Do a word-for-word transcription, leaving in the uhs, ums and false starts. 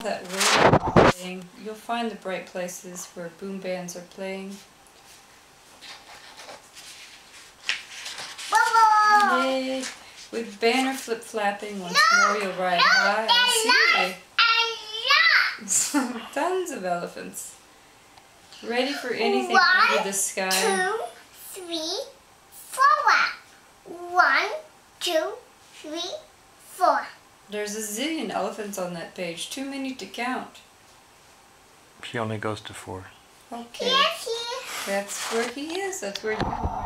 That radio playing. You'll find the bright places where boom bands are playing. Yay! With banner flip flapping, once more you'll ride high. I see. Tons of elephants. Ready for anything under the sky. Two, three, four. One, two, three, four. There's a zillion elephants on that page. Too many to count. She only goes to four. Okay. Yes, yes. That's where he is. That's where you are.